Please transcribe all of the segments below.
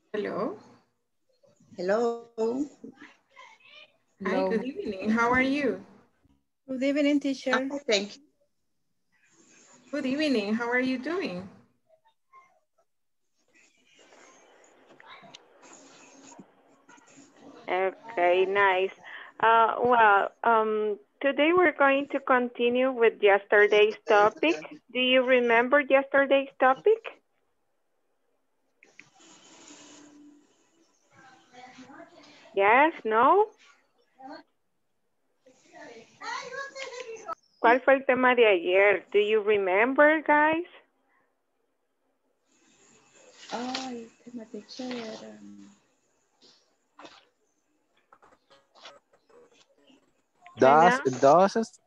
Hello. Hello. Hi, Hello. good evening. How are you? Good evening, teacher. Okay, thank you. Good evening. How are you doing? Okay, nice. Today we're going to continue with yesterday's topic. Do you remember yesterday's topic? Yes, no? ¿Cuál fue el tema de ayer? Do you remember, guys? Ay, tema de ayer. Does.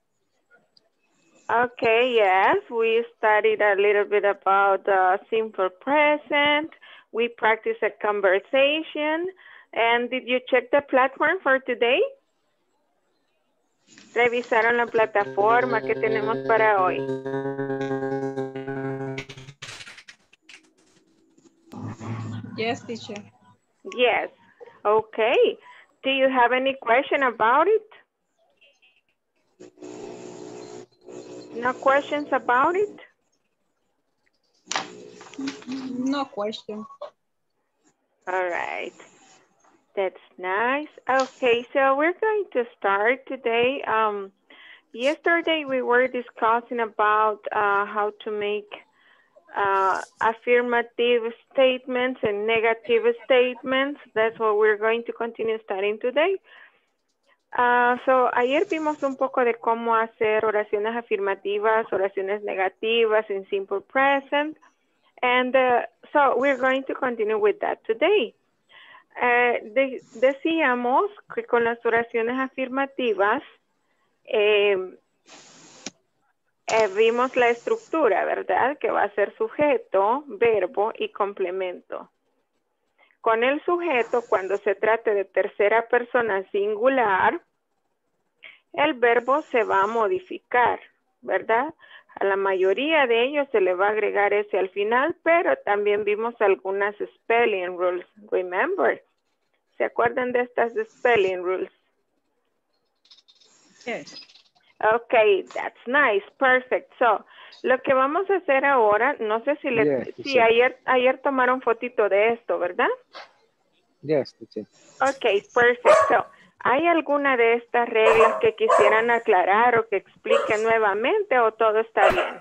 Okay, yes, we studied a little bit about simple present. We practiced a conversation. And did you check the platform for today? ¿Revisaron la plataforma que tenemos para hoy? Yes, teacher. Yes. Okay. Do you have any question about it? No questions about it? No question. All right. That's nice. Okay, so we're going to start today. Yesterday we were discussing about how to make affirmative statements and negative statements. That's what we're going to continue studying today. So ayer vimos un poco de cómo hacer oraciones afirmativas, oraciones negativas in simple present. And so we're going to continue with that today. Decíamos que con las oraciones afirmativas vimos la estructura, ¿verdad? Que va a ser sujeto, verbo y complemento. Con el sujeto, cuando se trate de tercera persona singular, el verbo se va a modificar, ¿verdad? A la mayoría de ellos se le va a agregar ese al final, pero también vimos algunas spelling rules. Remember, ¿se acuerdan de estas spelling rules? Yes. Okay, that's nice, perfect. So, lo que vamos a hacer ahora, no sé si ayer tomaron fotito de esto, ¿verdad? Yes, teacher. Okay, perfect. So, ¿hay alguna de estas reglas que quisieran aclarar o que expliquen nuevamente o todo está bien?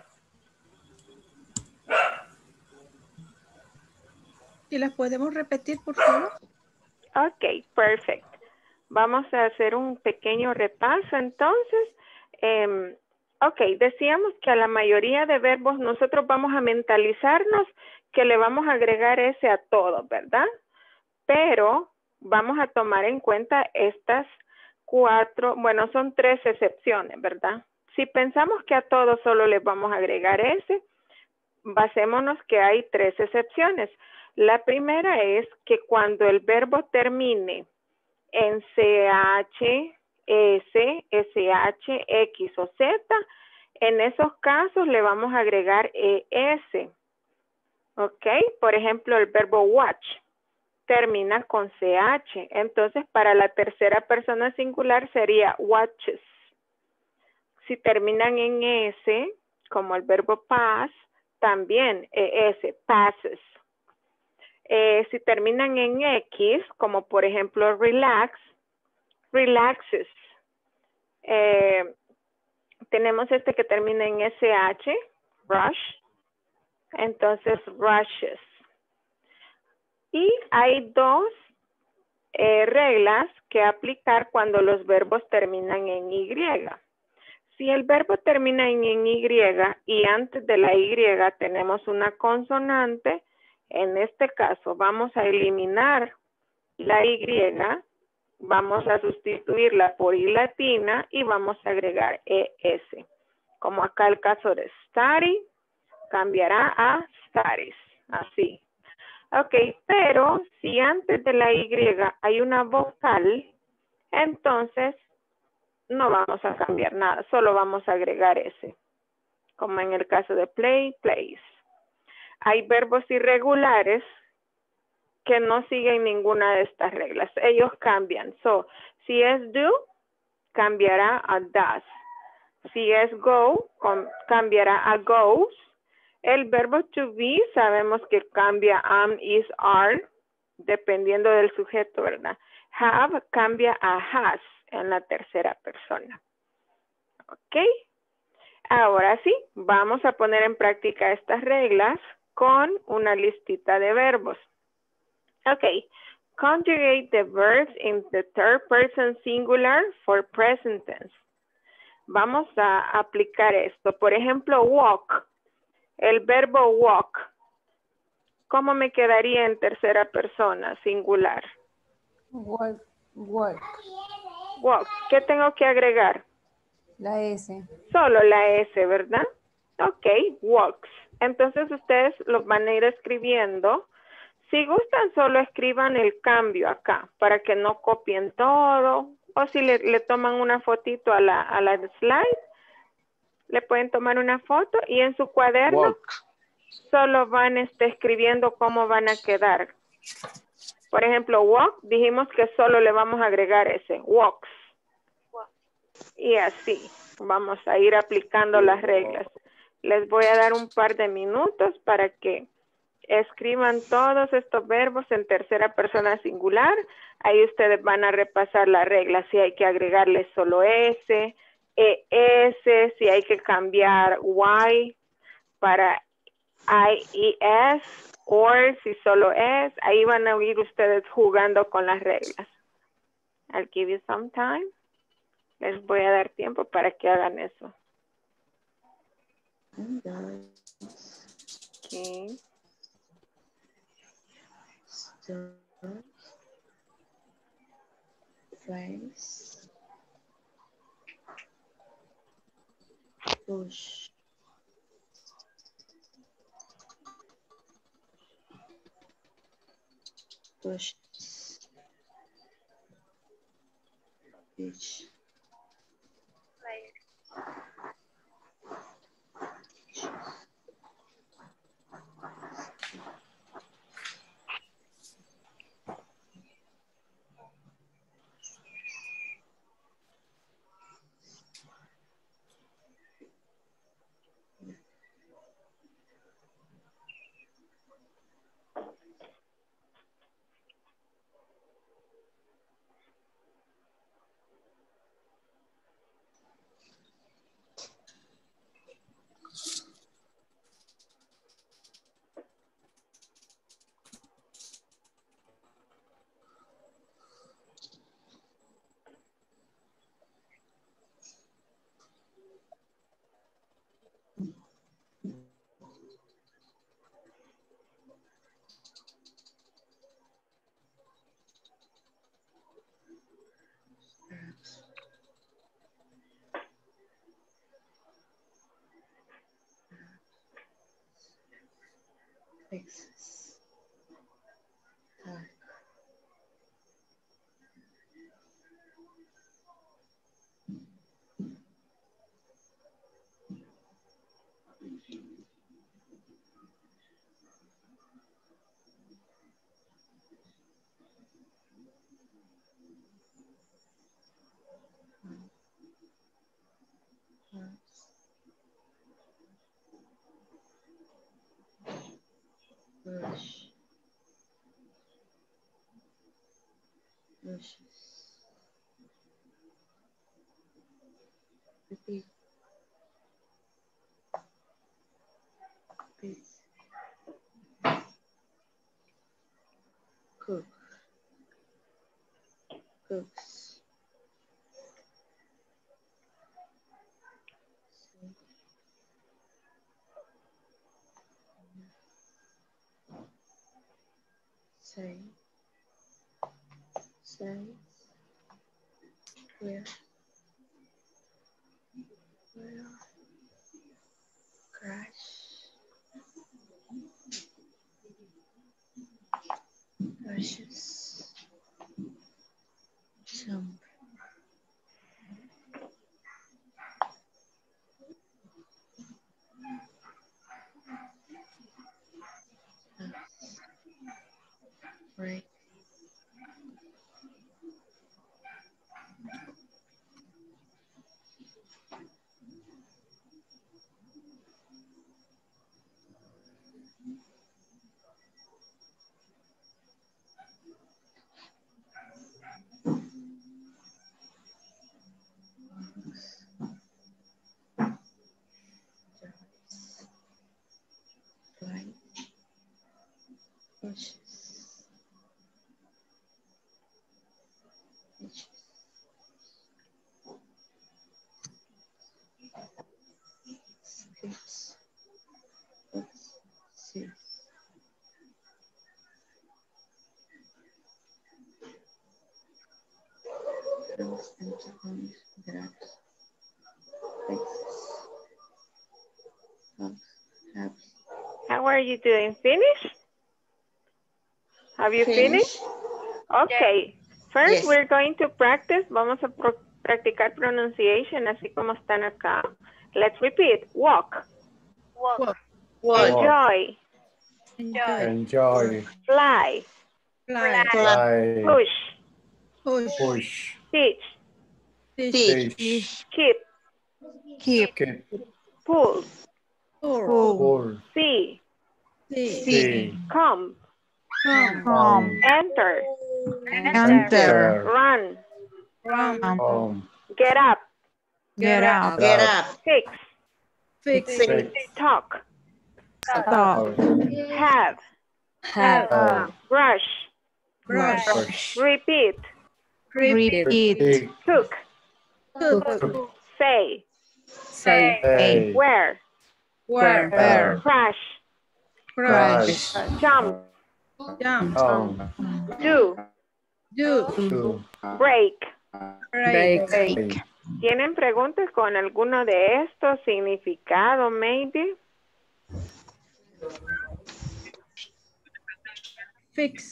¿Y las podemos repetir, por favor? Ok, perfect. Vamos a hacer un pequeño repaso entonces. Ok, decíamos que a la mayoría de verbos nosotros vamos a mentalizarnos que le vamos a agregar ese a todo, ¿verdad? Pero vamos a tomar en cuenta estas son 3 excepciones, ¿verdad? Si pensamos que a todos solo les vamos a agregar ese, basémonos que hay 3 excepciones. La primera es que cuando el verbo termine en CH, S, SH, X o Z, en esos casos le vamos a agregar ES. ¿Ok? Por ejemplo, el verbo watch termina con CH. Entonces, para la tercera persona singular sería watches. Si terminan en S, como el verbo pass, también ES, passes. Si terminan en X, como por ejemplo relax, relaxes. Tenemos este que termina en SH, rush, entonces rushes. Y hay 2 reglas que aplicar cuando los verbos terminan en Y. Si el verbo termina en Y y antes de la Y tenemos una consonante, en este caso vamos a eliminar la Y, vamos a sustituirla por I latina y vamos a agregar ES. Como acá el caso de study, cambiará a studies, así. Ok, pero si antes de la Y hay una vocal, entonces no vamos a cambiar nada, solo vamos a agregar ese. Como en el caso de play, plays. Hay verbos irregulares que no siguen ninguna de estas reglas. Ellos cambian. So, si es do, cambiará a does. Si es go, cambiará a goes. El verbo to be, sabemos que cambia am, is, are, dependiendo del sujeto, ¿verdad? Have cambia a has en la tercera persona. ¿Ok? Ahora sí, vamos a poner en práctica estas reglas con una listita de verbos. Ok. Conjugate the verbs in the third person singular for present tense. Vamos a aplicar esto. Por ejemplo, walk. El verbo walk. ¿Cómo me quedaría en tercera persona singular? Walk, walk. Walk. ¿Qué tengo que agregar? La S. Solo la S, ¿verdad? Ok, walks. Entonces ustedes los van a ir escribiendo. Si gustan, solo escriban el cambio acá para que no copien todo. O si le toman una fotito a la slide, le pueden tomar una foto y en su cuaderno Walk. solo van escribiendo cómo van a quedar. Por ejemplo, walk, dijimos que solo le vamos a agregar ese, walks. Y así, vamos a ir aplicando las reglas. Les voy a dar un par de minutos para que escriban todos estos verbos en tercera persona singular. Ahí ustedes van a repasar las reglas. Si hay que agregarle solo S, ES, si hay que cambiar Y para IES, or si solo es. Ahí van a ir ustedes jugando con las reglas. I'll give you some time. Les voy a dar tiempo para que hagan eso. Okay. Face. Push. Push. Pitch. Fixes. Tag. Brush. Brushes. Repeat. Repeat. Cook. Cooks. Say. Say. Where. Where. Crash. Brushes. Jump. Break. Fly. Pushes. Pitches. Skips. Hooks. Seals. Comes into homes. Grabs. Fixes. Hugs. Habs. How are you doing? Finished? Have you finished? Okay. First, Yes. we're going to practice. Vamos a practicar pronunciation, así como están acá. Let's repeat. Walk. Walk. Enjoy. Enjoy. Fly. Fly. Fly. Push. Push. Push. Teach. Teach. Keep. Keep. Pull. Pull. Pull. See. See. See. Come. Come. Enter. Enter. Run. Run. Home. Get up. Get up. Get up. Fix. Fix. Fix. Talk. Stop. Have. Have. Brush. Brush. Brush. Repeat. Repeat. Cook. Cook. Say. Say. Wear. Wear. Crash. Crash. Jump. Jump. Do. Do. Do. Break. Break. ¿Tienen preguntas con alguno de estos? Significado, maybe. Fix.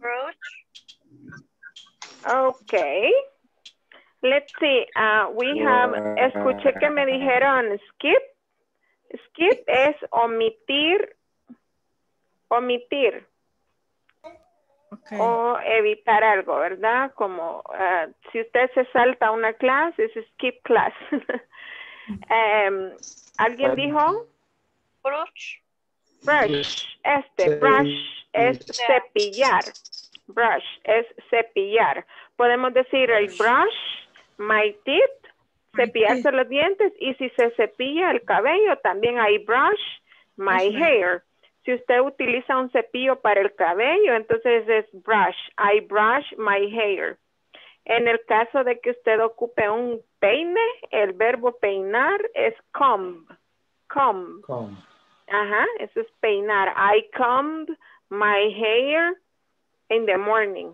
Okay. Let's see. We have, escuché que me dijeron skip. Skip es omitir. Okay. O evitar algo, ¿verdad? Como si usted se salta una clase, es skip class. ¿Alguien dijo? Brush. Brush es cepillar. Brush es cepillar. Podemos decir el brush, my teeth, cepillarse los dientes, y si se cepilla el cabello, también hay brush, my hair. Si usted utiliza un cepillo para el cabello, entonces es brush. I brush my hair. En el caso de que usted ocupe un peine, el verbo peinar es comb. Comb. Ajá, eso es peinar. I combed my hair in the morning.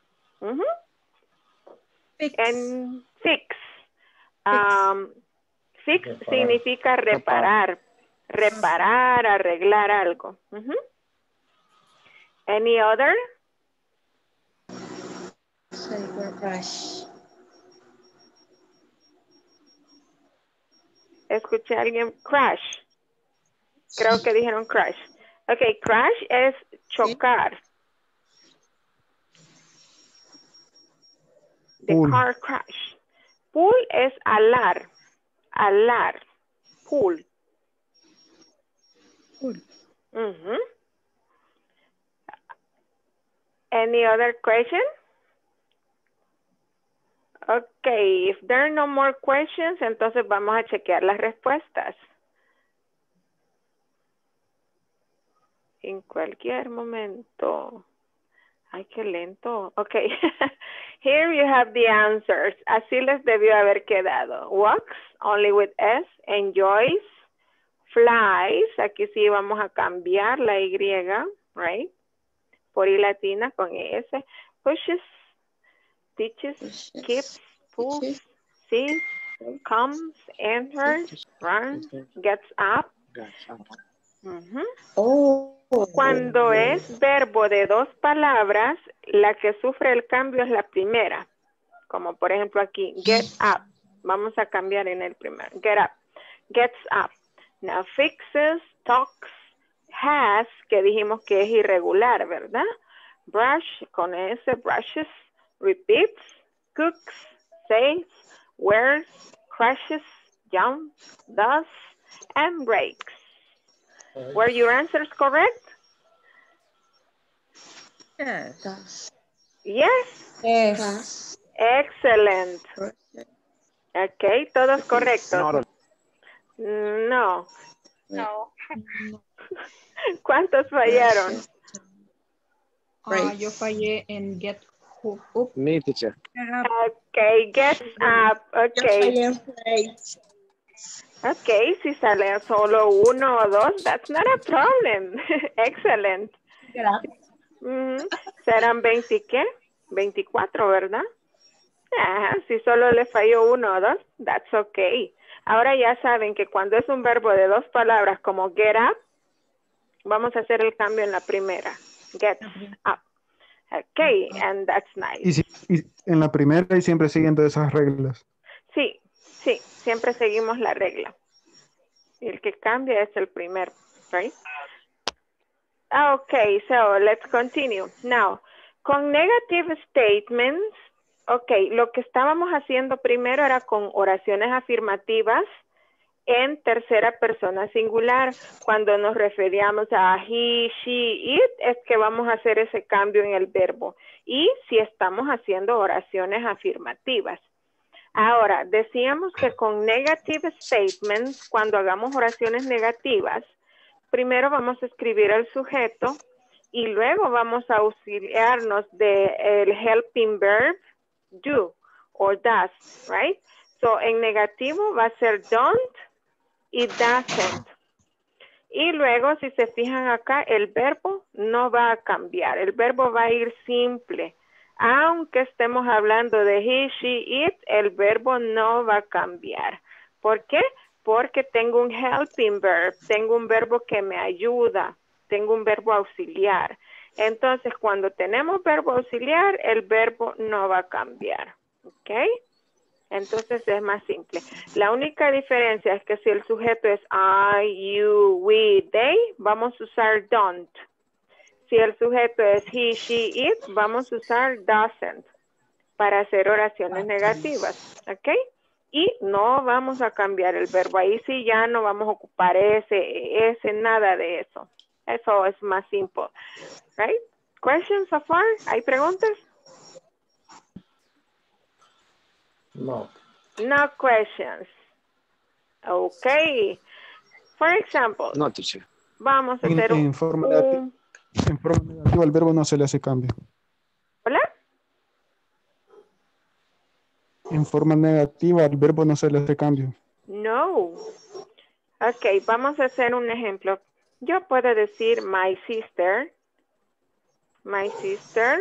Fix. And fix. Fix significa reparar. Reparar, arreglar algo. Any other? Say brush. Escuché a alguien crash. Creo que dijeron crash. Ok, crash es chocar. The car crash. Pull es alar. Alar. Pull. Any other question? Okay, if there are no more questions, entonces vamos a chequear las respuestas. En cualquier momento. Ay, qué lento. Okay, here you have the answers. Así les debió haber quedado. Walks, only with S. Enjoys. Flies, aquí sí vamos a cambiar la Y, right? Por I latina con S. Pushes, teaches, keeps, pulls, sees, comes, enters, runs, gets up. Cuando es verbo de dos palabras, la que sufre el cambio es la primera. Como por ejemplo aquí, get up. Vamos a cambiar en el primero. Get up. Gets up. Now, fixes, talks, has, que dijimos que es irregular, ¿verdad? brush, con S, brushes, repeats, cooks, saves, wears, crashes, jumps, does, and breaks. Were your answers correct? Yes. Does. Yes. Yes. Does. Excellent. Ok, todos correctos. No. No. ¿Cuántos fallaron? Yo fallé en get up. Me, teacher. Ok, gets up. Ok. Ok, si sale solo uno o dos, that's not a problem. Excellent. Serán 20, ¿qué? 24, ¿verdad? Ajá, si solo le falló uno o dos, that's okay. Ahora ya saben que cuando es un verbo de dos palabras como get up, vamos a hacer el cambio en la primera. Get up. Okay, and that's nice. Y en la primera y siempre siguiendo esas reglas. Sí, sí, siempre seguimos la regla. Y el que cambia es el primero, right? Okay, so let's continue. Now, con negative statements, okay, lo que estábamos haciendo primero era con oraciones afirmativas en tercera persona singular. Cuando nos referíamos a he, she, it, es que vamos a hacer ese cambio en el verbo. Y si estamos haciendo oraciones afirmativas. Ahora, decíamos que con negative statements, cuando hagamos oraciones negativas, primero vamos a escribir el sujeto y luego vamos a auxiliarnos del helping verb do or does, right? So, en negativo va a ser don't y doesn't. Y luego, si se fijan acá, el verbo no va a cambiar. El verbo va a ir simple. Aunque estemos hablando de he, she, it, el verbo no va a cambiar. ¿Por qué? Porque tengo un helping verb, tengo un verbo que me ayuda, tengo un verbo auxiliar. Entonces, cuando tenemos verbo auxiliar, el verbo no va a cambiar. ¿Ok? Entonces es más simple. La única diferencia es que si el sujeto es I, you, we, they, vamos a usar don't. Si el sujeto es he, she, it, vamos a usar doesn't para hacer oraciones negativas, ¿ok? Y no vamos a cambiar el verbo. Ahí sí ya no vamos a ocupar ese, nada de eso. Eso es más simple, right? Questions so far? ¿Hay preguntas? No. No questions. Okay. For example, No, teacher. vamos a hacer En forma negativa al verbo no se le hace cambio. ¿Hola? En forma negativa al verbo no se le hace cambio. No. Ok, vamos a hacer un ejemplo. Yo puedo decir my sister. My sister.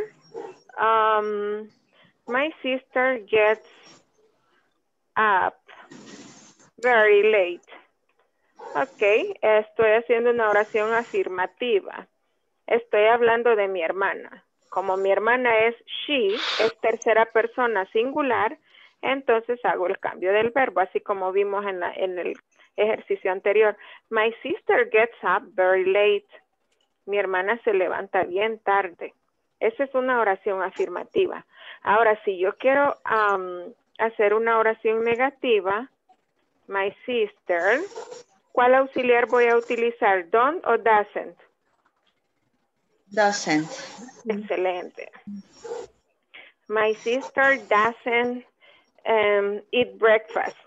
My sister gets up very late. Ok, estoy haciendo una oración afirmativa. Estoy hablando de mi hermana. Como mi hermana es she, es tercera persona singular, entonces hago el cambio del verbo, así como vimos en el ejercicio anterior. My sister gets up very late. Mi hermana se levanta bien tarde. Esa es una oración afirmativa. Ahora, si yo quiero hacer una oración negativa, my sister, ¿cuál auxiliar voy a utilizar? Don't o doesn't? Doesn't. Excelente. My sister doesn't eat breakfast.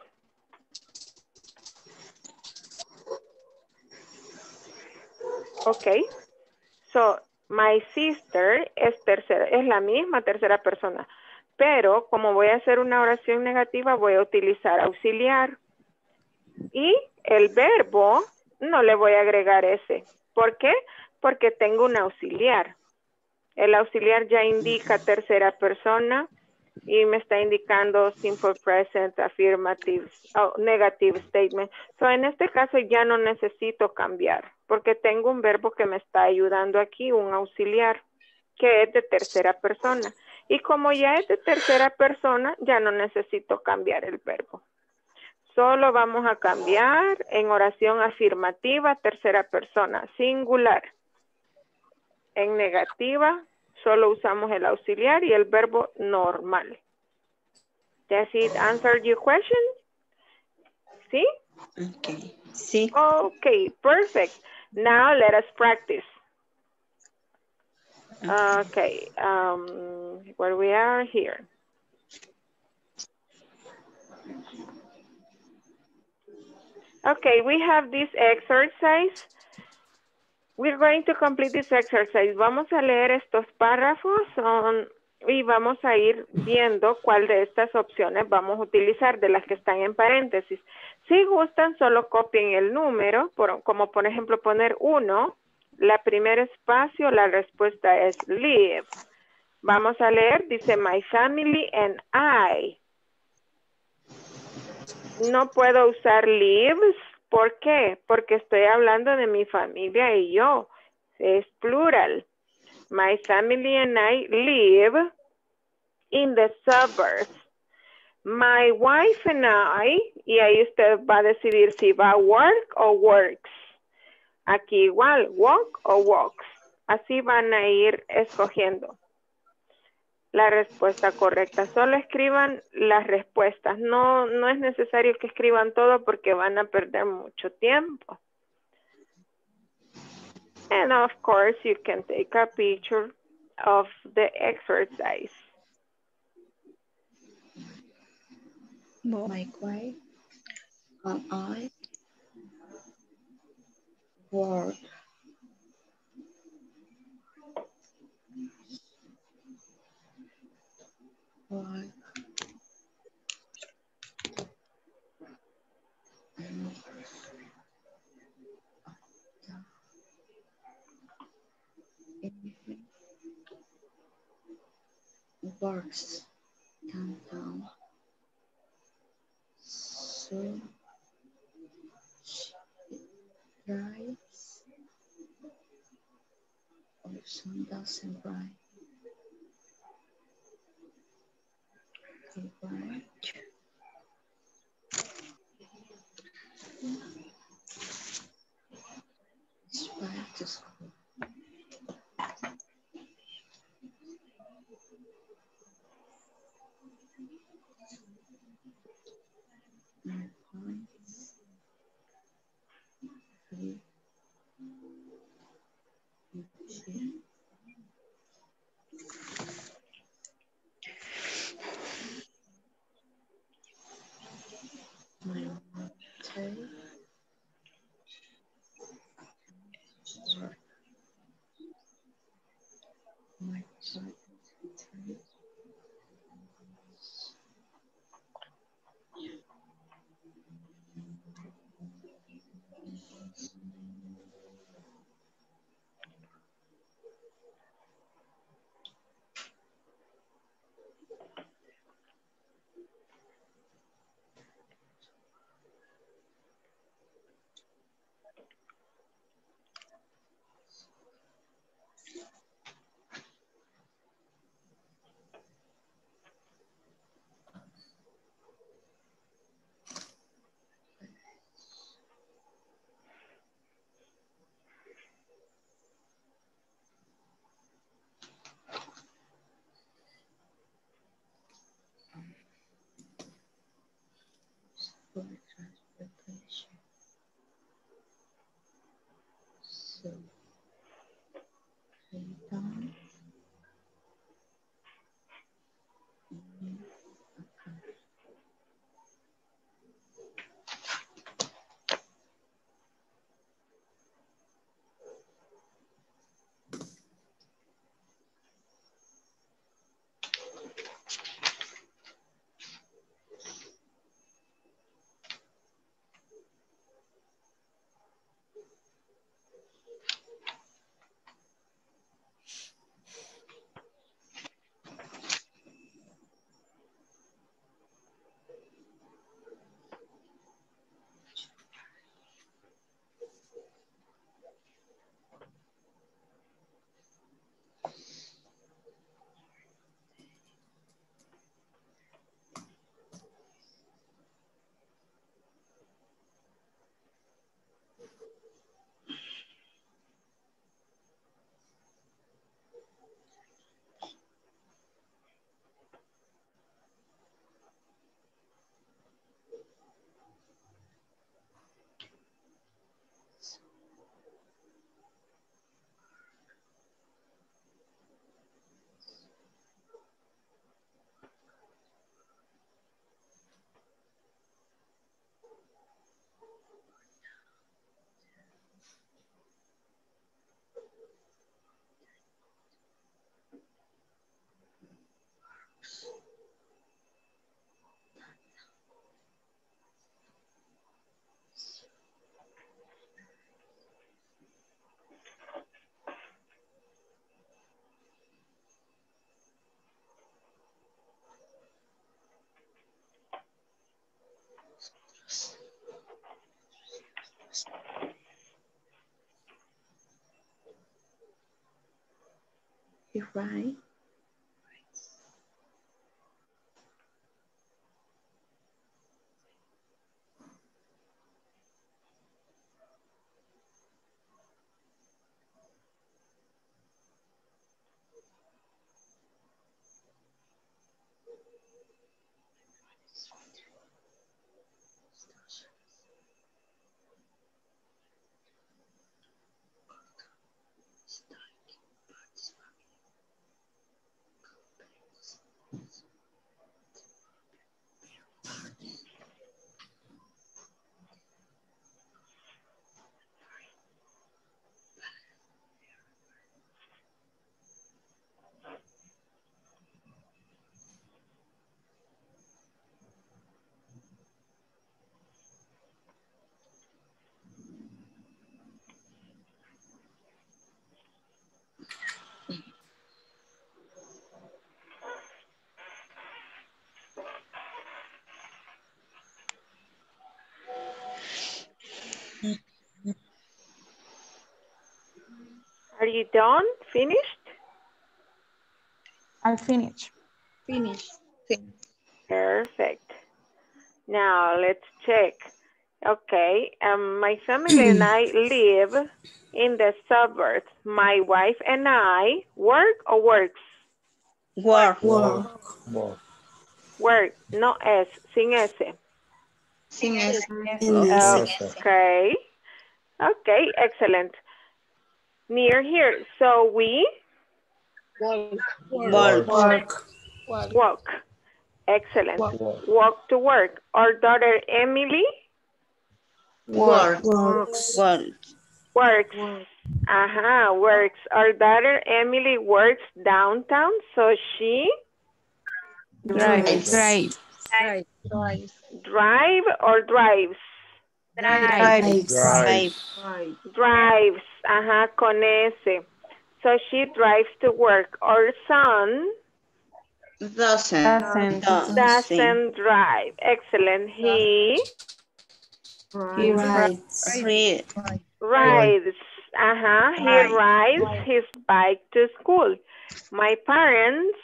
Ok. So, my sister es la misma tercera persona. Pero como voy a hacer una oración negativa, voy a utilizar auxiliar. Y el verbo no le voy a agregar ese. ¿Por qué? Porque tengo un auxiliar. El auxiliar ya indica tercera persona y me está indicando simple present, affirmative, negative statement. So, en este caso ya no necesito cambiar porque tengo un verbo que me está ayudando aquí, un auxiliar, que es de tercera persona. Y como ya es de tercera persona, ya no necesito cambiar el verbo. Solo vamos a cambiar en oración afirmativa, tercera persona, singular. En negativa, solo usamos el auxiliar y el verbo normal. Does it answer your question? ¿Sí? Okay. Sí. Okay, perfect. Now let us practice. Okay, where we are here. Okay, we have this exercise. We're going to complete this exercise. Vamos a leer estos párrafos y vamos a ir viendo cuál de estas opciones vamos a utilizar de las que están en paréntesis. Si gustan, solo copien el número, como por ejemplo poner 1, la primer espacio, la respuesta es live. Vamos a leer, dice my family and I. No puedo usar lives. ¿Por qué? Porque estoy hablando de mi familia y yo. Es plural. My family and I live in the suburbs. My wife and I, y ahí usted va a decidir si va a work o works. Aquí igual, walk o walks. Así van a ir escogiendo la respuesta correcta. Solo escriban las respuestas. No es necesario que escriban todo porque van a perder mucho tiempo. And of course, you can take a picture of the exercise. My wife and I work. Work. Works downtown. So she drives or some doesn't drive. He rides. His bike to school. My parents live in Chile. My mother work. My father He write. Are you done? Finished? I'll finish. Finish. Perfect. Now let's check. Okay, my family and I live in the suburbs. My wife and I work or works? Work. Work, no S, sin S. Sin S. Okay. Okay, excellent. Near here. So we walk. Excellent. Walk to work. Our daughter Emily Works. works. Works. Our daughter Emily works downtown, so she Drives. drive or drives. Drives. Con S. So she drives to work. Our son Doesn't drive. Excellent. He rides. rides. He rides his bike to school. My parents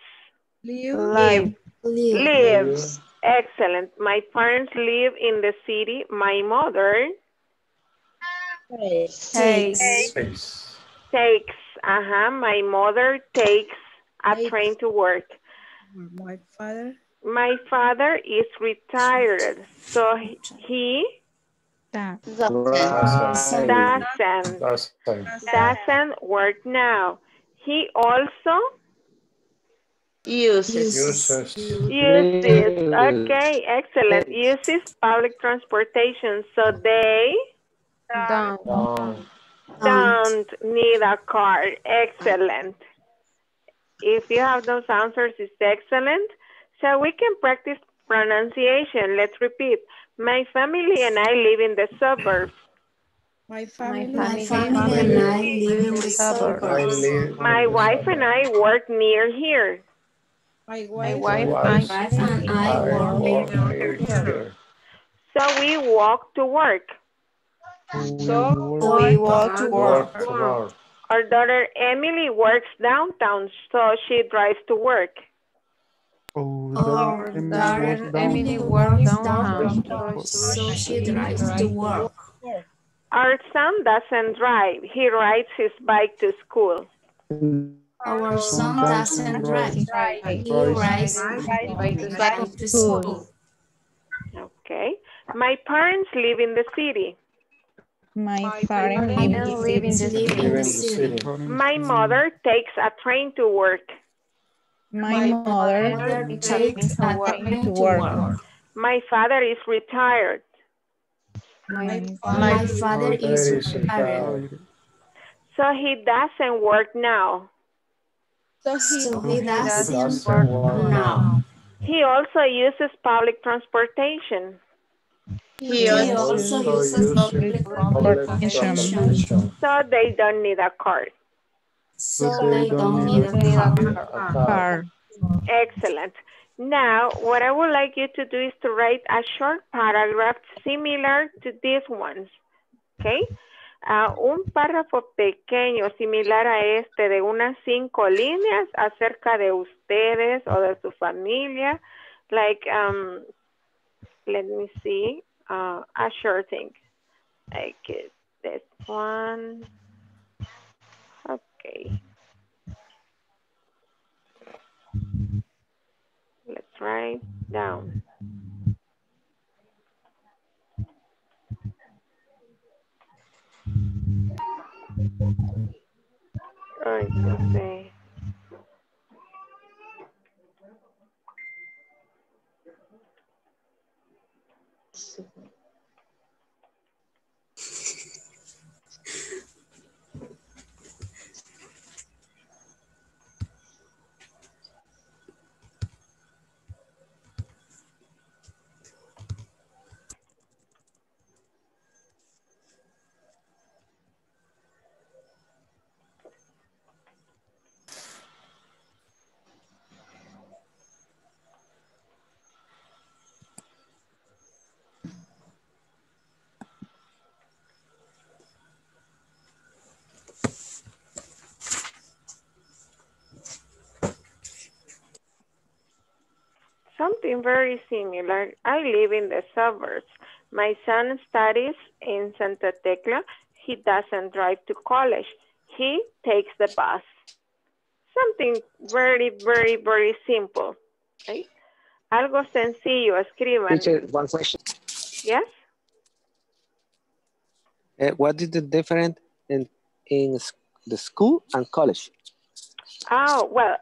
live. Excellent. My parents live in the city. My mother takes. My mother takes a train to work. My father is retired, so he doesn't work now. He also uses. Okay, excellent. Uses public transportation, so they don't need a car. Excellent. If you have those answers, it's excellent. So we can practice pronunciation. Let's repeat. My family and I live in the suburbs. My family and I live in the suburbs. My wife and I work near here. My My wife wife And I work here. So we walk to work. we walk to work. Our daughter Emily works downtown, so she drives to work. Our daughter Emily works downtown. so she drives to work. Our son doesn't drive. He rides his bike to school. Our son doesn't drive. He rides back to school. Okay. My parents live in the city. My parents live in the city. My mother takes a train to work. My mother takes a train to work. My father is retired. My father is retired. So he doesn't work now. So he doesn't work now. He also uses public transportation. He also uses public transportation. So they don't need a car. So they don't need a car. Excellent. Now, what I would like you to do is to write a short paragraph similar to these ones. ¿ok? Un párrafo pequeño, similar a este, de unas 5 líneas acerca de ustedes o de su familia. Like, let me see, a short thing. Like this one. Okay. Let's write down. Ay, no sé. Something very similar. I live in the suburbs. My son studies in Santa Tecla. He doesn't drive to college. He takes the bus. Something very, very, very simple. Okay? Algo sencillo, escriban. Teacher, one question. Yes? What is the difference in the school and college? Oh, well,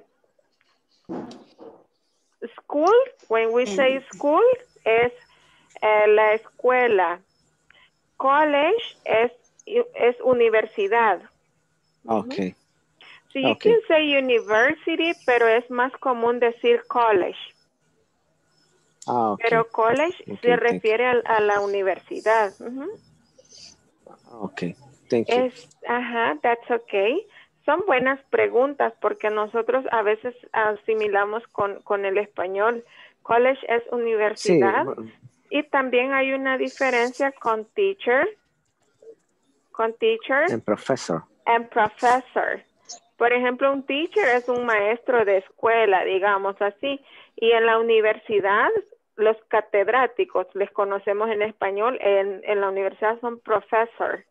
school, when we say school, es la escuela. College es universidad. Okay. So you can say university, pero es más común decir college. Okay. Pero college se refiere a la universidad. Okay, thank you. That's okay. Son buenas preguntas porque nosotros a veces asimilamos con el español. College es universidad. Sí. Y también hay una diferencia con teacher. And professor. And professor. Por ejemplo, un teacher es un maestro de escuela, digamos así. Y en la universidad, los catedráticos, les conocemos en español, en la universidad son professor.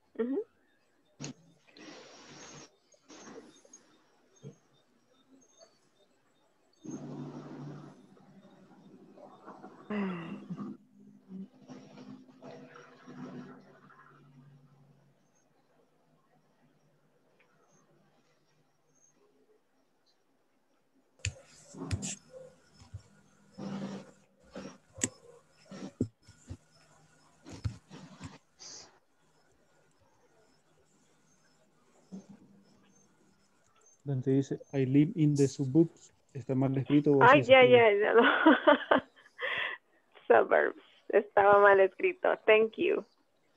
Donde dice I live in the suburbs, ¿está mal escrito? O Ay, así se escribe? ya. No. Suburbs. Estaba mal escrito. Thank you.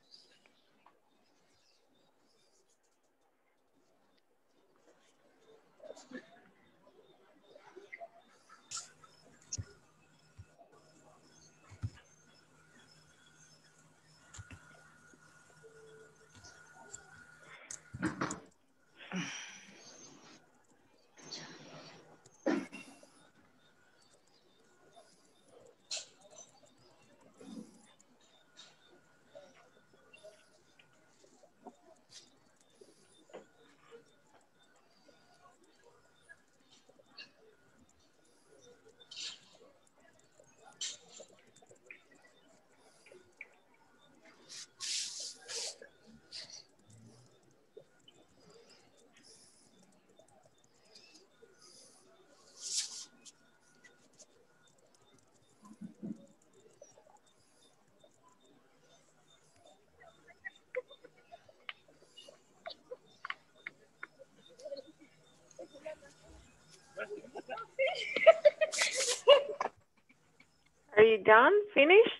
Are you done? Finished?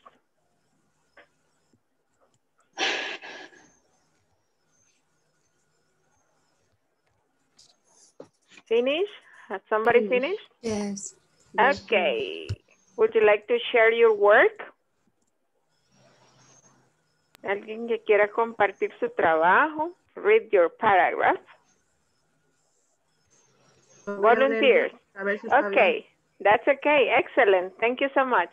Finish? Has somebody finished? Yes. Okay. Would you like to share your work? ¿Alguien que quiera compartir su trabajo? Read your paragraph. Volunteers. A ver si está Okay, that's okay. Excellent. Thank you so much.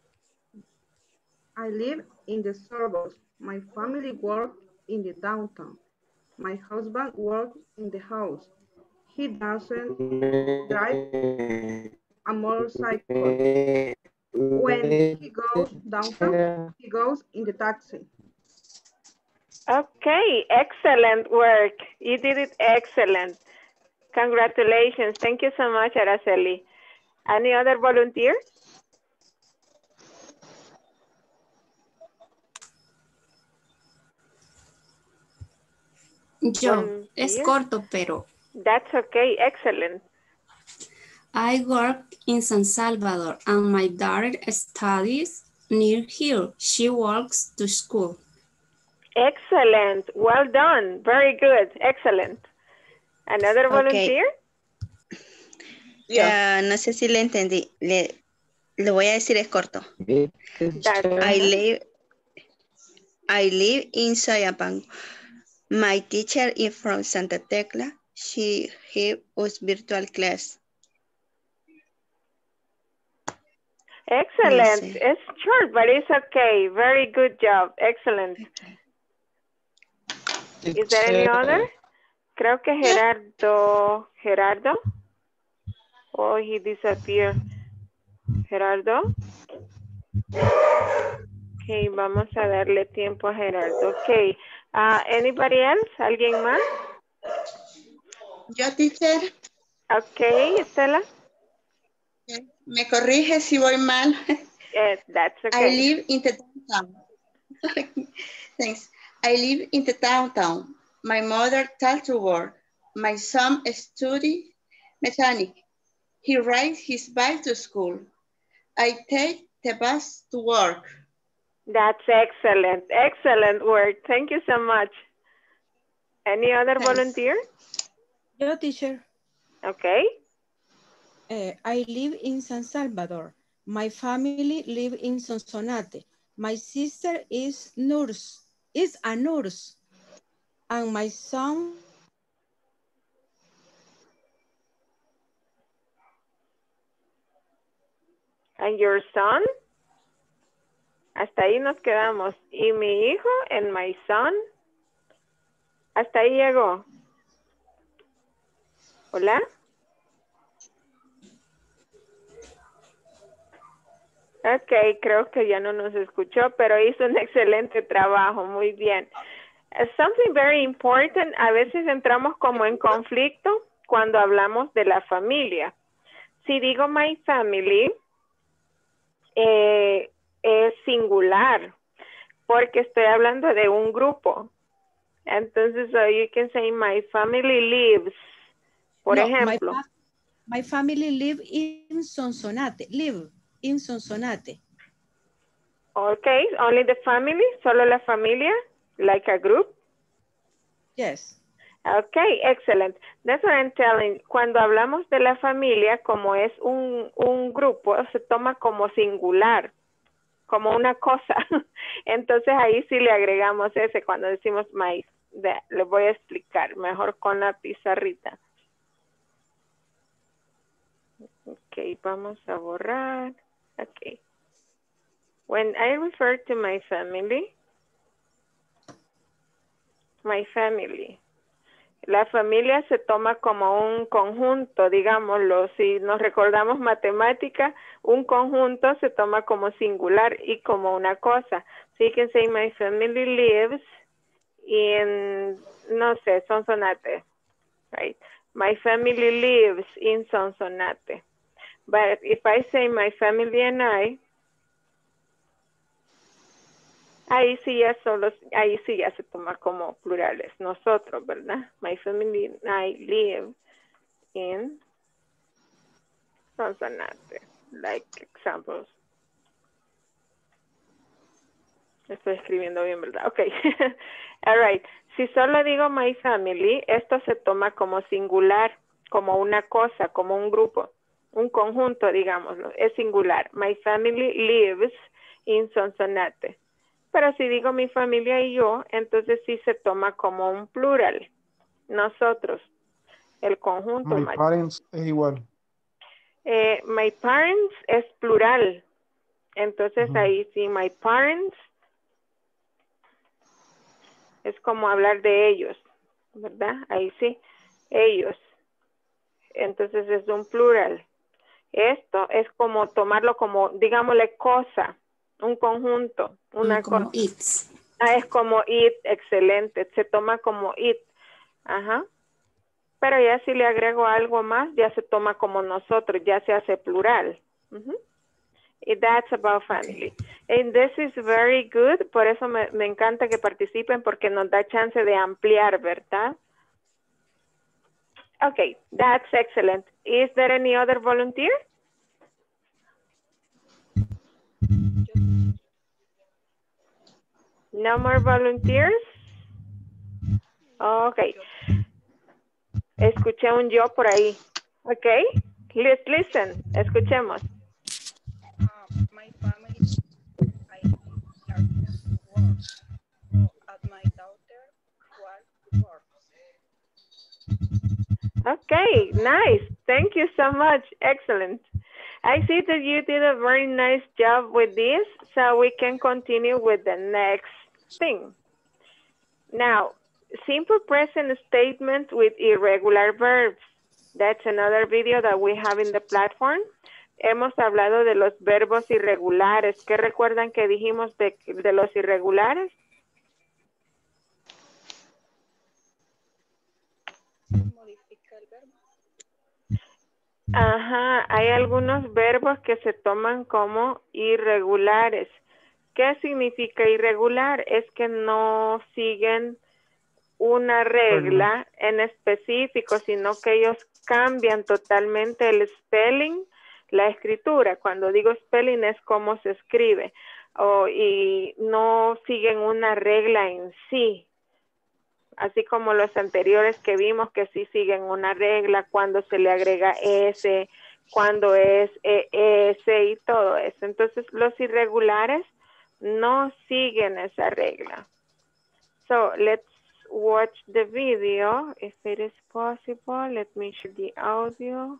I live in the suburbs. My family works in the downtown. My husband works in the house. He doesn't drive a motorcycle. When he goes downtown, he goes in the taxi. Okay, excellent work. You did it excellent. Congratulations. Thank you so much, Araceli. Any other volunteer? Yo, es corto, pero. That's okay, excellent. I work in San Salvador and my daughter studies near here. She walks to school. Excellent, well done, very good, excellent. Another volunteer? No sé si le entendí. Le voy a decir es corto. I live in Soyapango. My teacher is from Santa Tecla. She was virtual class. Excellent. No sé. It's short, but it's okay. Very good job. Excellent. Is there any other? Creo que Gerardo. Oh, he disappeared. Gerardo. Ok, vamos a darle tiempo a Gerardo. Ok. Anybody else? ¿Alguien más? Yo, teacher. Ok, Estela. Me corrige si voy mal. That's okay. I live in the downtown. Thanks. I live in the downtown. My mother talks to work. My son studies mechanic. He rides his bike to school. I take the bus to work. That's excellent. Excellent work. Thank you so much. Any other volunteer? Yo, teacher. Okay. I live in San Salvador. My family live in Sonsonate. My sister is a nurse. And my son. And your son? Hasta ahí nos quedamos. Y mi hijo and my son. Hasta ahí llegó. Hola. Ok, creo que ya no nos escuchó, pero hizo un excelente trabajo. Muy bien. Something very important. A veces entramos como en conflicto cuando hablamos de la familia. Si digo my family, es singular, porque estoy hablando de un grupo. Entonces, so you can say my family lives, por ejemplo. My family live in Sonsonate. Live in Sonsonate. Okay, only the family, solo la familia, like a group? Yes. Okay, excellent. That's what I'm telling. Cuando hablamos de la familia, como es un grupo, se toma como singular, como una cosa. Entonces ahí sí le agregamos ese cuando decimos my. Le voy a explicar mejor con la pizarrita. Ok, vamos a borrar. Ok. When I refer to my family, la familia se toma como un conjunto, digámoslo. Si nos recordamos matemática, un conjunto se toma como singular y como una cosa. So you can say my family lives in, no sé, Sonsonate, right? My family lives in Sonsonate. But if I say my family and I, ahí sí ya se toma como plurales, nosotros, ¿verdad? My family and I live in Sonsonate, like examples. Estoy escribiendo bien, ¿verdad? Ok. All right. Si solo digo my family, esto se toma como singular, como una cosa, como un grupo, un conjunto, digámoslo. Es singular. My family lives in Sonsonate. Pero si digo mi familia y yo, entonces sí se toma como un plural. Nosotros, el conjunto. My parents es igual. My parents es plural. Entonces ahí sí, my parents es como hablar de ellos, ¿verdad? Ahí sí, ellos. Entonces es un plural. Esto es como tomarlo como, digámosle, cosa, un conjunto, una como cosa. it's. Es como it, excelente. Se toma como it. Ajá. Pero ya si le agrego algo más, ya se toma como nosotros, ya se hace plural. That's about family. And this is very good. Por eso me encanta que participen porque nos da chance de ampliar, ¿verdad? Okay, that's excellent. Is there any other volunteer? No more volunteers? Okay. Escuché un yo por ahí. Okay. Let's listen. Escuchemos. My family, I start to work. So at my daughter works. Okay, nice. Thank you so much. Excellent. I see that you did a very nice job with this, so we can continue with the next thing. Now, simple present statements with irregular verbs. That's another video that we have in the platform. Hemos hablado de los verbos irregulares. ¿Qué recuerdan que dijimos de los irregulares? Modifica el verbo. Ajá, hay algunos verbos que se toman como irregulares. ¿Qué significa irregular? Es que no siguen una regla en específico, sino que ellos cambian totalmente el spelling, la escritura. Cuando digo spelling es cómo se escribe, y no siguen una regla en sí. Así como los anteriores que vimos que sí siguen una regla, cuando se le agrega S, cuando es ES y todo eso. Entonces los irregulares no siguen esa regla. So let's watch the video if it is possible. Let me share the audio.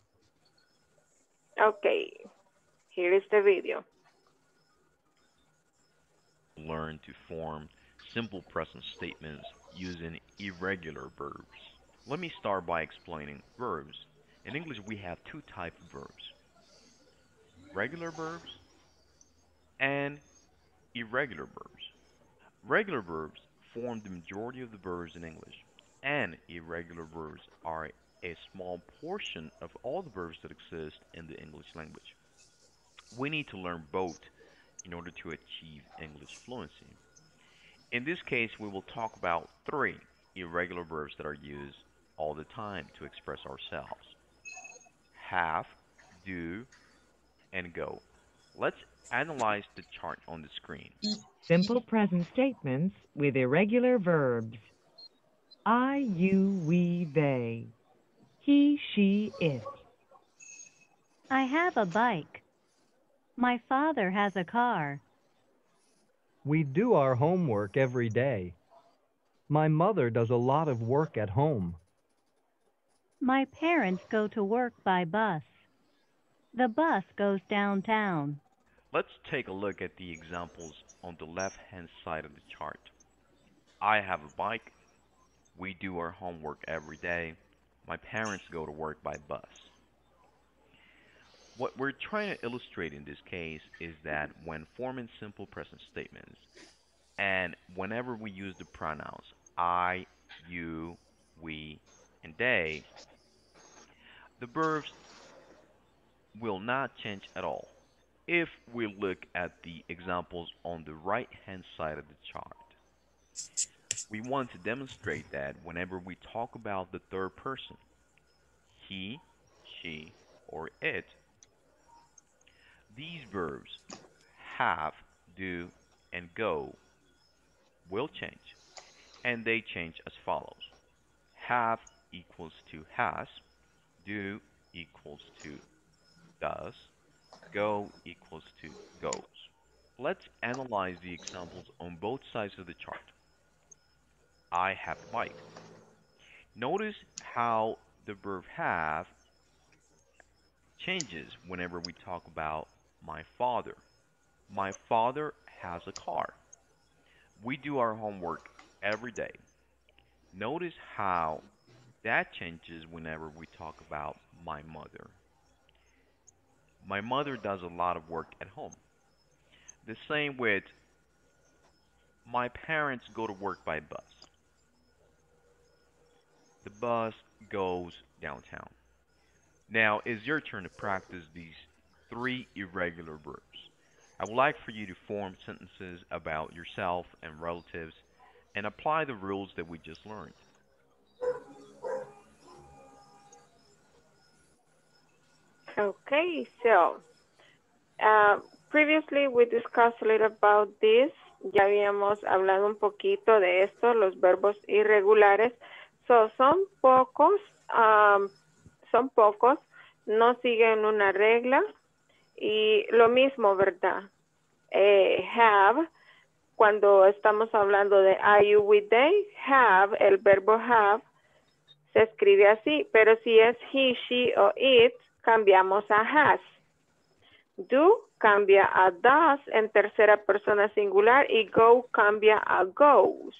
Okay, here is the video. Learn to form simple present statements using irregular verbs. Let me start by explaining verbs. In English, we have two types of verbs: regular verbs and irregular verbs. Regular verbs form the majority of the verbs in English, and irregular verbs are a small portion of all the verbs that exist in the English language. We need to learn both in order to achieve English fluency. In this case, we will talk about three irregular verbs that are used all the time to express ourselves: have, do, and go. Let's analyze the chart on the screen. Simple present statements with irregular verbs. I, you, we, they. He, she, it. I have a bike. My father has a car. We do our homework every day. My mother does a lot of work at home. My parents go to work by bus. The bus goes downtown. Let's take a look at the examples on the left-hand side of the chart. I have a bike. We do our homework every day. My parents go to work by bus. What we're trying to illustrate in this case is that when forming simple present statements, and whenever we use the pronouns I, you, we, and they, the verbs will not change at all. If we look at the examples on the right-hand side of the chart, we want to demonstrate that whenever we talk about the third person, he, she, or it, these verbs have, do, and go will change, and they change as follows. Have equals to has, do equals to does, go equals to goes. Let's analyze the examples on both sides of the chart. I have a bike. Notice how the verb have changes whenever we talk about my father. My father has a car. We do our homework every day. Notice how that changes whenever we talk about my mother. My mother does a lot of work at home. The same with my parents go to work by bus. The bus goes downtown. Now, it's your turn to practice these 3 irregular verbs. I would like for you to form sentences about yourself and relatives and apply the rules that we just learned. Okay, so previously we discussed a little about this. Ya habíamos hablado un poquito de esto, los verbos irregulares. Son pocos, no siguen una regla. Y lo mismo, ¿verdad? Have, cuando estamos hablando de are you, we, they, have, el verbo have, se escribe así. Pero si es he, she o it, cambiamos a has. Do cambia a does en tercera persona singular y go cambia a goes.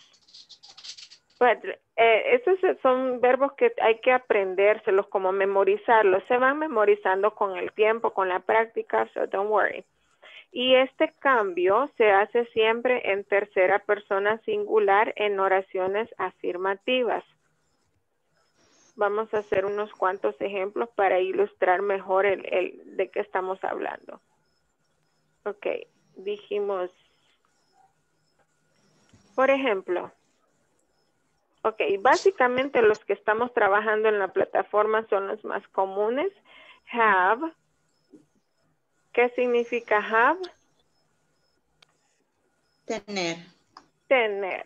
Estos son verbos que hay que aprendérselos, como memorizarlos. Se van memorizando con el tiempo, con la práctica, so don't worry. Y este cambio se hace siempre en tercera persona singular en oraciones afirmativas. Vamos a hacer unos cuantos ejemplos para ilustrar mejor de qué estamos hablando. Ok, dijimos, por ejemplo, ok, básicamente los que estamos trabajando en la plataforma son los más comunes. Have. ¿Qué significa have? Tener. Tener.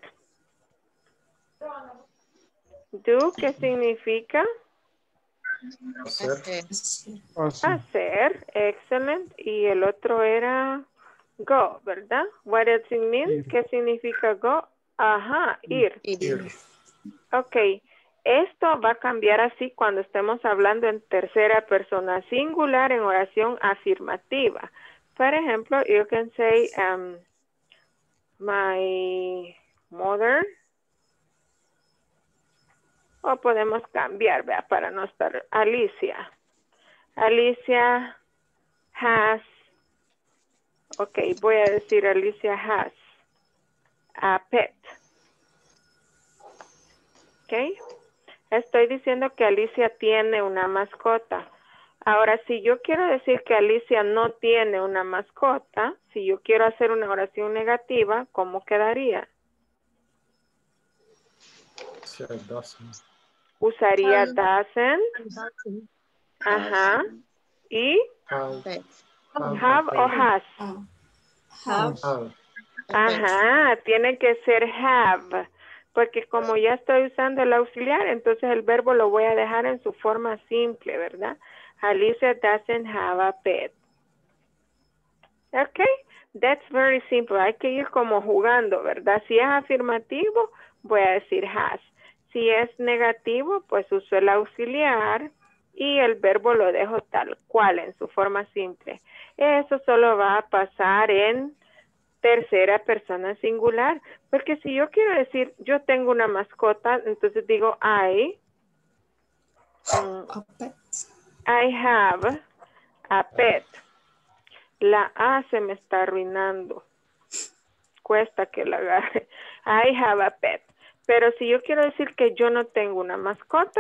Do, ¿qué significa? Hacer. Hacer, excellent. Y el otro era go, ¿verdad? What does it mean? ¿Qué significa go? Ajá, ir. Ok, esto va a cambiar así cuando estemos hablando en tercera persona singular en oración afirmativa. Por ejemplo, you can say, my mother. O podemos cambiar, ¿vea? Para no estar, Alicia. Alicia has. Ok, voy a decir Alicia has a pet. Ok. Estoy diciendo que Alicia tiene una mascota. Ahora, si yo quiero decir que Alicia no tiene una mascota, si yo quiero hacer una oración negativa, ¿cómo quedaría? Usaría doesn't. Ajá. ¿Y? Have o has. Ajá, tiene que ser have. Porque como ya estoy usando el auxiliar, entonces el verbo lo voy a dejar en su forma simple, ¿verdad? Alicia doesn't have a pet. Ok, that's very simple. Hay que ir como jugando, ¿verdad? Si es afirmativo, voy a decir has. Si es negativo, pues uso el auxiliar y el verbo lo dejo tal cual en su forma simple. Eso solo va a pasar en tercera persona singular, porque si yo quiero decir yo tengo una mascota, entonces digo I have a pet. La A se me está arruinando, cuesta que la agarre. I have a pet. Pero si yo quiero decir que yo no tengo una mascota,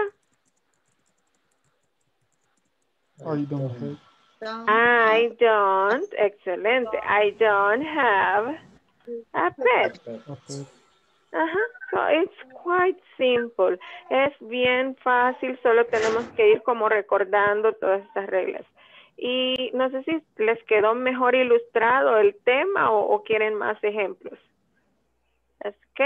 I don't have. I don't, excelente. I don't have a pet. Ajá, so it's quite simple. Es bien fácil, solo tenemos que ir como recordando todas estas reglas. Y no sé si les quedó mejor ilustrado el tema o quieren más ejemplos. ¿Ok?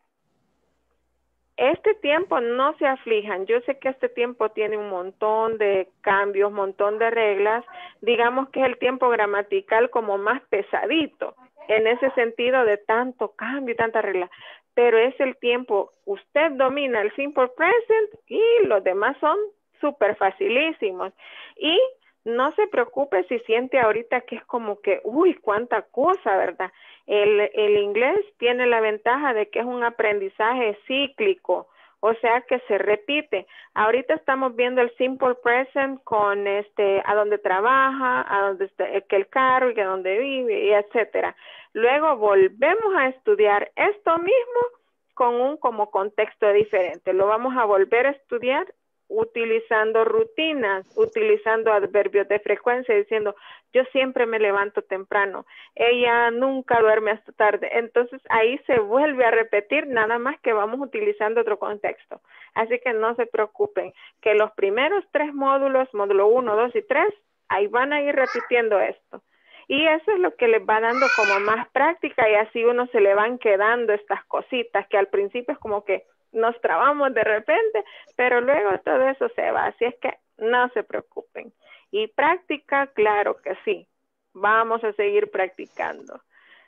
Este tiempo no se aflijan. Yo sé que este tiempo tiene un montón de cambios, un montón de reglas. Digamos que es el tiempo gramatical como más pesadito. en ese sentido de tanto cambio y tanta regla. Pero es el tiempo, usted domina el simple present y los demás son súper facilísimos. Y no se preocupe si siente ahorita que es como que, uy, cuánta cosa, ¿verdad? El inglés tiene la ventaja de que es un aprendizaje cíclico, o sea que se repite. Ahorita estamos viendo el simple present con a donde trabaja, a donde está, que el carro y a donde vive, y etcétera. Luego volvemos a estudiar esto mismo con un como contexto diferente. Lo vamos a volver a estudiar utilizando rutinas, utilizando adverbios de frecuencia, diciendo, yo siempre me levanto temprano, ella nunca duerme hasta tarde. Entonces ahí se vuelve a repetir, nada más que vamos utilizando otro contexto. Así que no se preocupen, que los primeros 3 módulos, módulo 1, 2 y 3, ahí van a ir repitiendo esto. Y eso es lo que les va dando como más práctica y así uno se le van quedando estas cositas que al principio es como que nos trabamos de repente, pero luego todo eso se va, así es que no se preocupen. Y práctica, claro que sí, vamos a seguir practicando.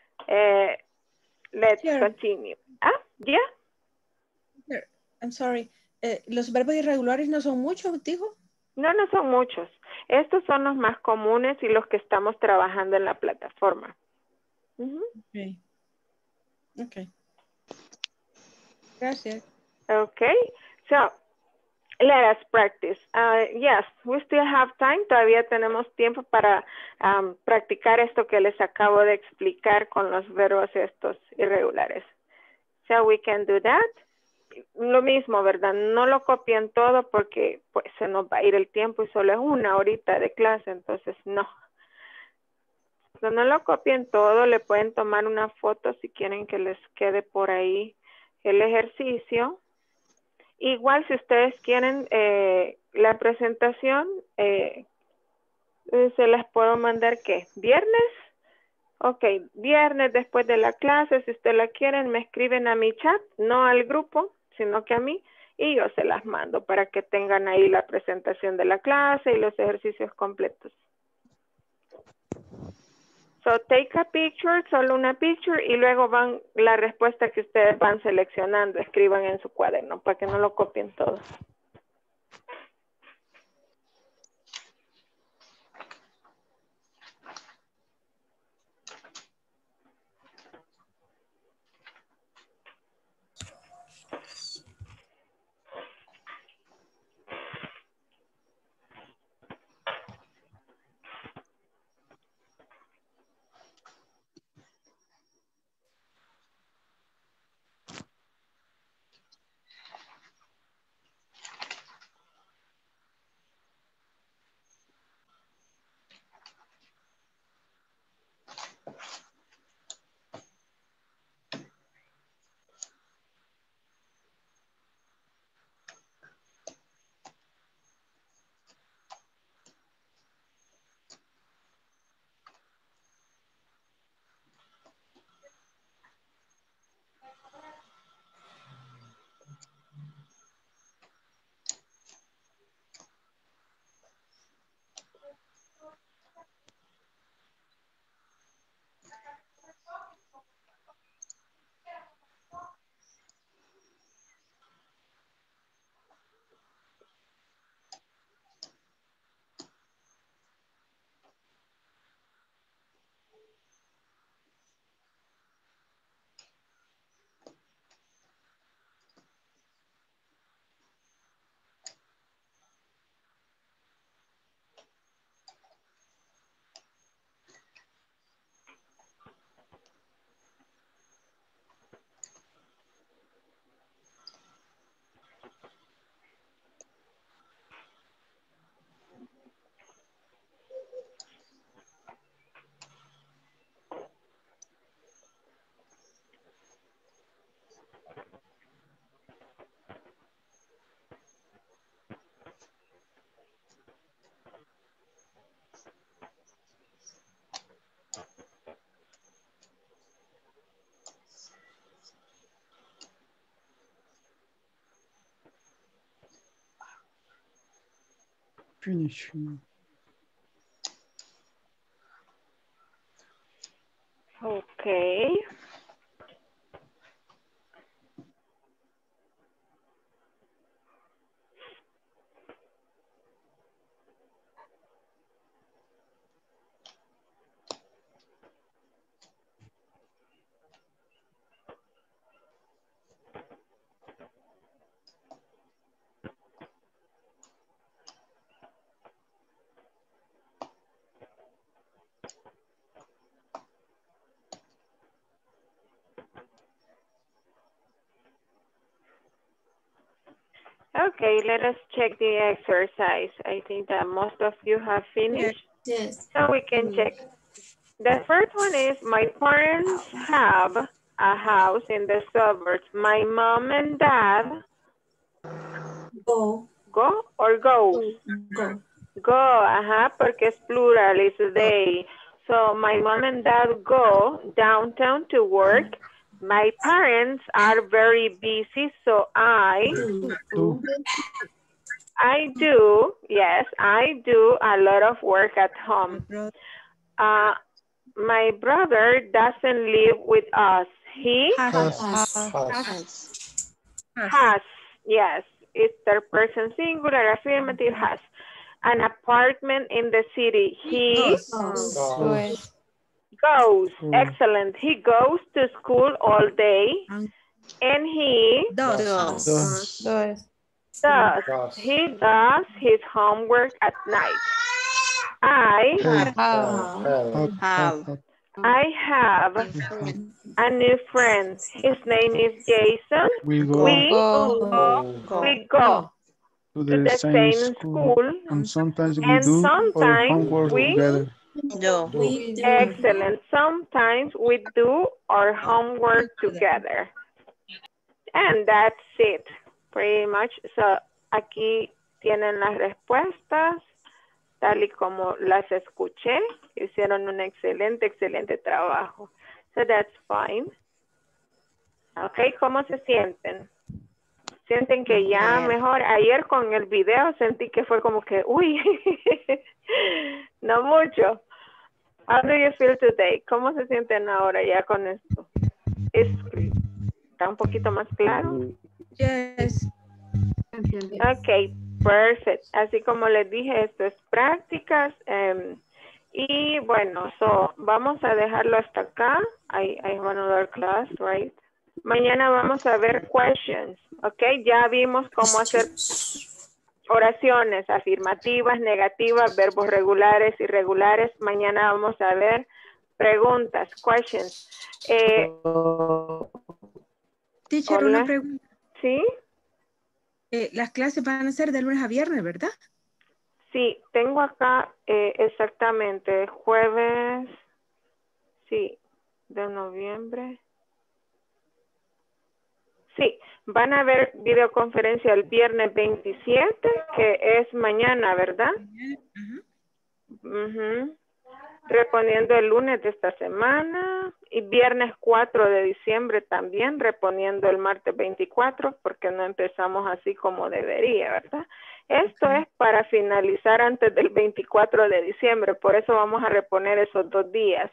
Let's continue. Yeah. I'm sorry. ¿Los verbos irregulares no son muchos, dijo? No, no son muchos. Estos son los más comunes y los que estamos trabajando en la plataforma. Okay. Okay. Gracias. Okay, so let us practice. Yes, we still have time. Todavía tenemos tiempo para practicar esto que les acabo de explicar con los verbos estos irregulares. So we can do that. Lo mismo, ¿verdad? No lo copien todo porque pues se nos va a ir el tiempo y solo es 1 horita de clase, entonces no. So, no lo copien todo, le pueden tomar una foto si quieren que les quede por ahí el ejercicio. Igual si ustedes quieren la presentación, se las puedo mandar ¿qué? ¿Viernes? Ok, viernes después de la clase, si ustedes la quieren, me escriben a mi chat, no al grupo, sino que a mí, y yo se las mando para que tengan ahí la presentación de la clase y los ejercicios completos. So, take a picture, solo una picture, y luego van la respuesta que ustedes van seleccionando, escriban en su cuaderno para que no lo copien todo. Finishing. Okay. Okay. Okay, let us check the exercise. I think that most of you have finished. Yes. So we can check. The first one is my parents have a house in the suburbs. My mom and dad Go. go or goes? Go. Go, ajá, porque es plural, it's they. So my mom and dad go downtown to work. My parents are very busy, so I do, yes, I do a lot of work at home. My brother doesn't live with us. He has, yes, it's third person singular, affirmative, has an apartment in the city. He goes, excellent. He goes to school all day and he does. He does his homework at night. I have a new friend. His name is Jason. We go to the same school, and sometimes we do our homework together. Excellent. Sometimes we do our homework together. And that's it, pretty much. So, aquí tienen las respuestas, tal y como las escuché. Hicieron un excelente trabajo. So, that's fine. Ok, ¿cómo se sienten? ¿Sienten que ya mejor? Ayer con el video sentí que fue como que, uy, no mucho. How do you feel today? ¿Cómo se sienten ahora ya con esto? ¿Está un poquito más claro? Yes. Ok, perfect. Así como les dije, esto es prácticas. Y bueno, vamos a dejarlo hasta acá. I have another class, right? Mañana vamos a ver questions, ¿ok? Ya vimos cómo hacer oraciones afirmativas, negativas, verbos regulares, irregulares. Mañana vamos a ver preguntas, questions. Teacher, una pregunta. ¿Sí? Las clases van a ser de lunes a viernes, ¿verdad? Sí, tengo acá exactamente jueves, sí, de noviembre. Sí, van a ver videoconferencia el viernes 27, que es mañana, ¿verdad? Reponiendo el lunes de esta semana y viernes 4 de diciembre también, reponiendo el martes 24, porque no empezamos así como debería, ¿verdad? Esto es para finalizar antes del 24 de diciembre, por eso vamos a reponer esos 2 días.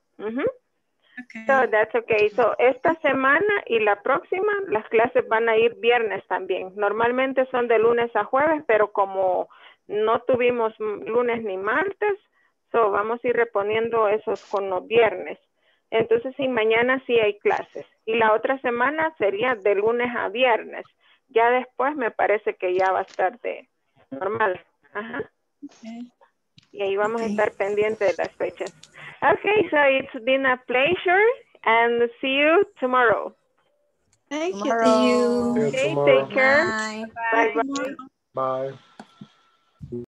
So that's okay. So esta semana y la próxima las clases van a ir viernes también. Normalmente son de lunes a jueves, pero como no tuvimos lunes ni martes, so vamos a ir reponiendo esos con los viernes. Entonces sí, mañana sí hay clases. Y la otra semana sería de lunes a viernes. Ya después me parece que ya va a estar de normal. Ajá. Y ahí vamos a estar pendientes de las fechas. Okay, so it's been a pleasure and see you tomorrow. Thank you. See you. Okay, take care. Bye. Bye. Bye. Bye.